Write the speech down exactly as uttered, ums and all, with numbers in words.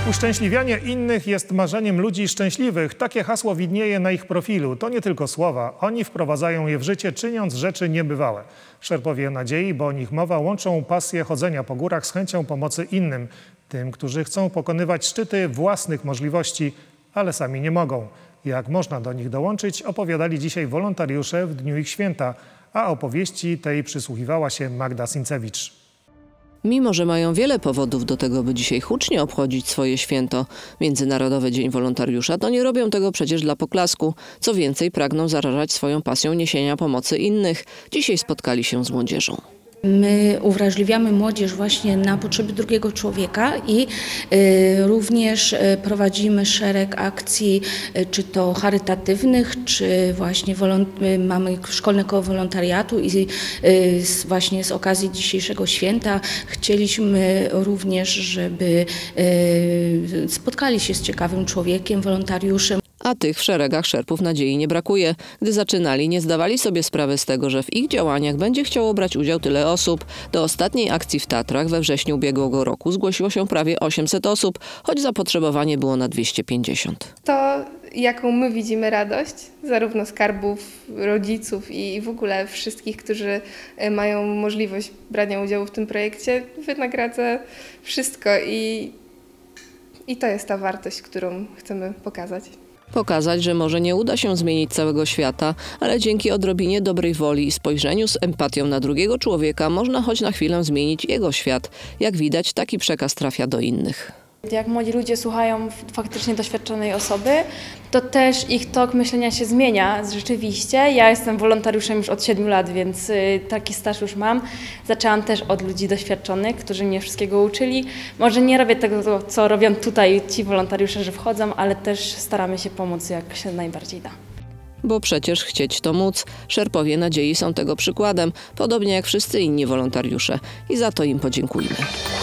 Uszczęśliwianie innych jest marzeniem ludzi szczęśliwych. Takie hasło widnieje na ich profilu. To nie tylko słowa. Oni wprowadzają je w życie, czyniąc rzeczy niebywałe. Szerpowie nadziei, bo o nich mowa, łączą pasję chodzenia po górach z chęcią pomocy innym. Tym, którzy chcą pokonywać szczyty własnych możliwości, ale sami nie mogą. Jak można do nich dołączyć, opowiadali dzisiaj wolontariusze w dniu ich święta, a opowieści tej przysłuchiwała się Magda Sincewicz. Mimo że mają wiele powodów do tego, by dzisiaj hucznie obchodzić swoje święto, Międzynarodowy Dzień Wolontariusza, to nie robią tego przecież dla poklasku. Co więcej, pragną zarażać swoją pasją niesienia pomocy innych. Dzisiaj spotkali się z młodzieżą. My uwrażliwiamy młodzież właśnie na potrzeby drugiego człowieka i y, również y, prowadzimy szereg akcji, y, czy to charytatywnych, czy właśnie y, mamy szkolne koło wolontariatu i y, z, właśnie z okazji dzisiejszego święta chcieliśmy również, żeby y, spotkali się z ciekawym człowiekiem, wolontariuszem. A tych w szeregach Szerpów nadziei nie brakuje. Gdy zaczynali, nie zdawali sobie sprawy z tego, że w ich działaniach będzie chciało brać udział tyle osób. Do ostatniej akcji w Tatrach we wrześniu ubiegłego roku zgłosiło się prawie osiemset osób, choć zapotrzebowanie było na dwieście pięćdziesiąt. To, jaką my widzimy radość, zarówno skarbów, rodziców i w ogóle wszystkich, którzy mają możliwość brania udziału w tym projekcie, wynagradza wszystko i, i to jest ta wartość, którą chcemy pokazać. Pokazać, że może nie uda się zmienić całego świata, ale dzięki odrobinie dobrej woli i spojrzeniu z empatią na drugiego człowieka można choć na chwilę zmienić jego świat. Jak widać, taki przekaz trafia do innych. Jak młodzi ludzie słuchają faktycznie doświadczonej osoby, to też ich tok myślenia się zmienia rzeczywiście. Ja jestem wolontariuszem już od siedmiu lat, więc taki staż już mam. Zaczęłam też od ludzi doświadczonych, którzy mnie wszystkiego uczyli. Może nie robię tego, co robią tutaj ci wolontariusze, że wchodzą, ale też staramy się pomóc, jak się najbardziej da. Bo przecież chcieć to móc. Szerpowie nadziei są tego przykładem, podobnie jak wszyscy inni wolontariusze. I za to im podziękujmy.